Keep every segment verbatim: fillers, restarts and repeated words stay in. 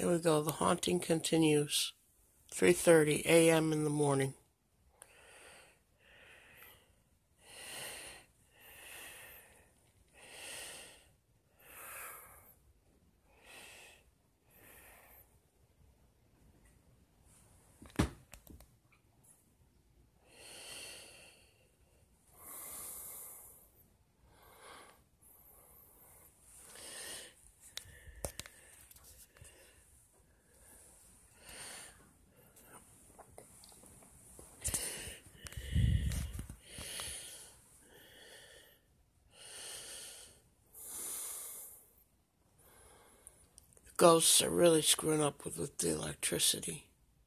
There we go. The haunting continues. three thirty a m in the morning. Ghosts are really screwing up with, with the electricity.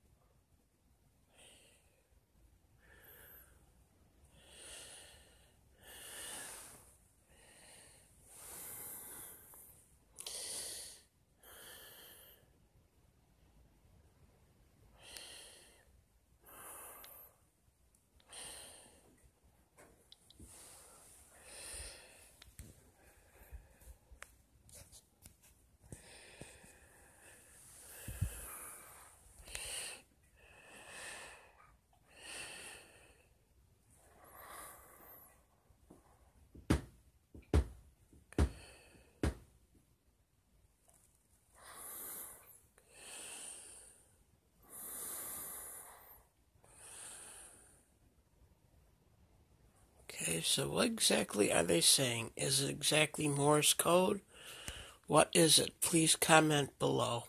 Okay, so what exactly are they saying? Is it exactly Morse code? What is it? Please comment below.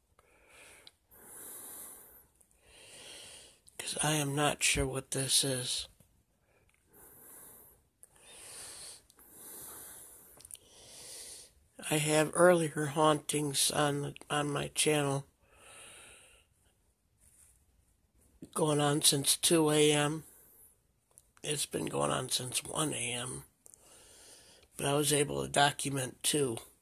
Because I am not sure what this is. I have earlier hauntings on on my channel going on since two a m It's been going on since one a m But I was able to document two.